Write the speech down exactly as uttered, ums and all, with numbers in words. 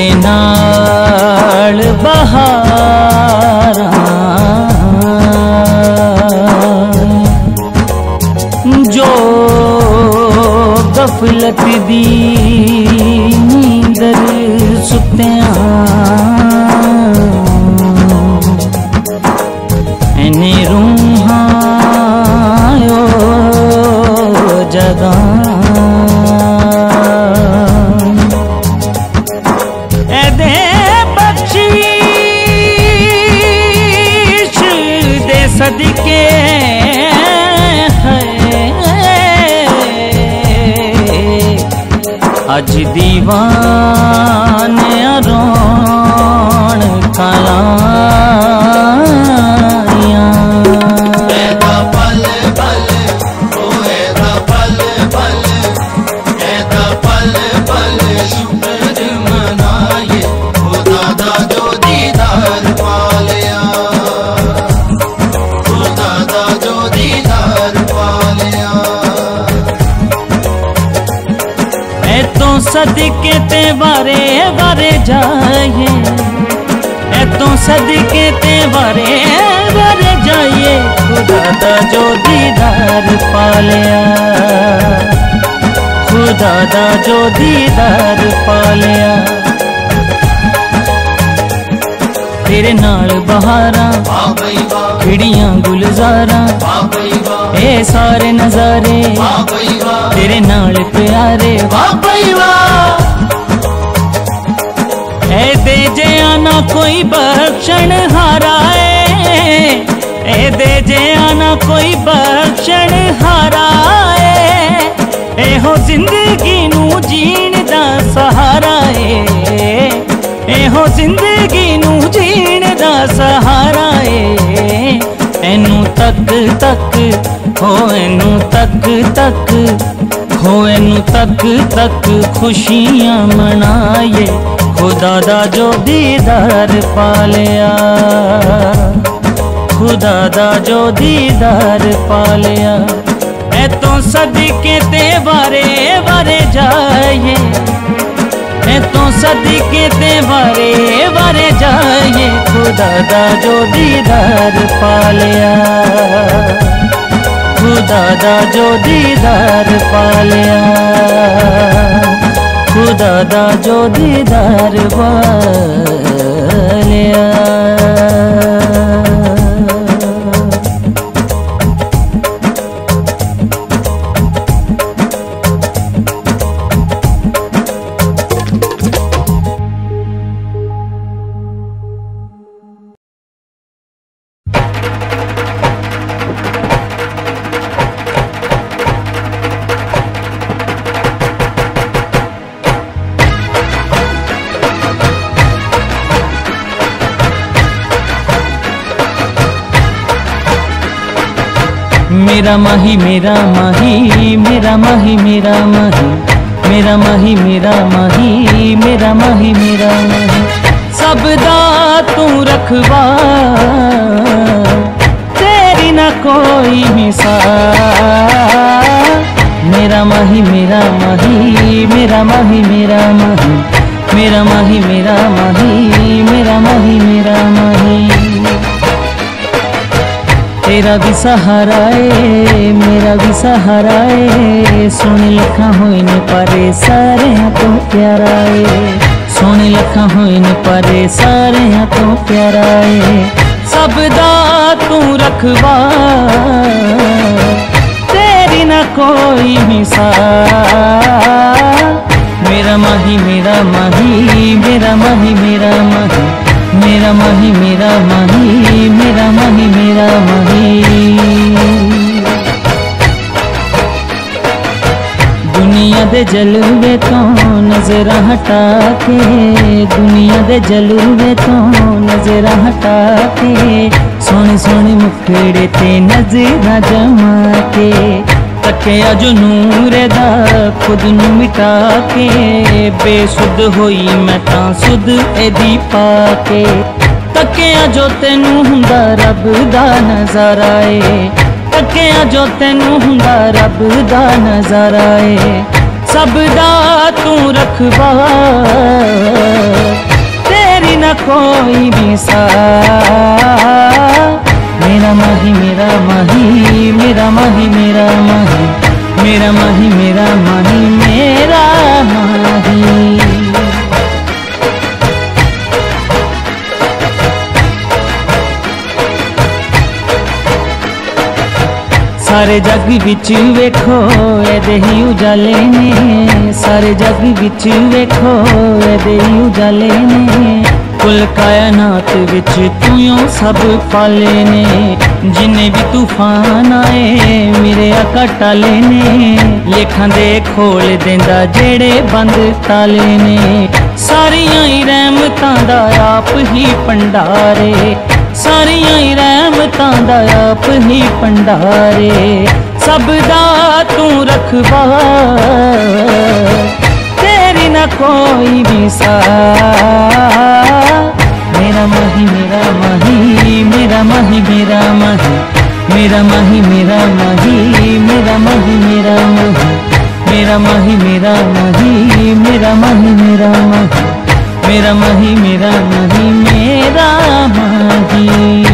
तेरे नाल बहारां जो गफलत दी नींदर सुत्तियां एने रूहां जगा एदे बख्शीश दे सदके अज दीवान रोण कलाया सदके ते बारे बारे जाइए ए तो सदके ते बारे बारे जाइए खुदा दा जो दीदार पालिया खुदा दा जो दीदार पालिया तेरे नाल बहारां खिड़ियां गुलजारां ए सारे नजारे तेरे नाल प्यारे ए दे जे आना कोई बख्शण हाराए ए दे जे आना कोई बख्शण हाराए ए हो जिंदगी नू जीण दा सहारा ए हो जिंदगी नू जीण दा सहारा ए एनू तक तक हो एनू तक तक हो एनू तक तक खुशियां मनाए खुदा दा जो दीदार पालिया खुदा दा जो दीदार पालिया ए तो सदके ते बारे बारे जाइए ए तो सदके ते बारे बारे जाइए खुदा दा जो दीदार पालिया खुदा दा जो दीदार पालिया खुदा दा जो दीदार पालिया मेरा माही मेरा माही मेरा माही मेरा माही मेरा माही मेरा माही मेरा माही मेरा माही सब दा तू रखवा तेरी ना कोई मिसाल मेरा माही मेरा माही मेरा माही मेरा माही मेरा माही मेरा माही मेरा माही मेरा माही तेरा भी सहारा है मेरा भी सहारा है सोने लखा होए ने पारे सारे तो प्यारा है सोने लखा होए ने पारे सारे तो प्यारा है सब दा तू रखवा तेरी ना कोई मिसाल मेरा माही मेरा माही मेरा माही मेरा माही मेरा माही मेरा माही मेरा माही मेरा माही दुनिया दे जलवे तो नजर हटा के दुनिया दे जलवे तो नजर हटा के सोने सोने मुखड़े ते नजर जमा के तकिया जो नूर दा खुद नू मिटा के बेसुध होई मैं तां सुध एदी पाके तकिया जो तेनू हुंदा रब दा नज़ारा ए तकिया जो तेनू हुंदा रब दा नज़ारा ए सब दा तू रखवा कोई भी सा। मेरा माही मेरा माही मेरा माही मेरा माही मेरा माही मेरा माही मेरा माही। सारे जग विच वेखो एदे ही उजाले ने, सारे जग विच वेखो एदे ही उजाले ने। कुल कायनात विच तूं सब पाले ने, जिन्ने भी तूफान आए मेरे आका टाले ने। लेखां दे खोल देंदा जेड़े बंद ताले ने, सारियां ही रहमतां दा आप ही भंडारे, सारियां ही रहमतां दा आप ही भंडारे। सब दा तू रखवार, तेरी ना कोई भी सा। मेरा माही मेरा माही मेरा माही मेरा माही मेरा माही मेरा माही मेरा माही मेरा माही मेरा माही मेरा माही मेरा माही मेरा माही मेरा माही मेरा माही मेरा माही।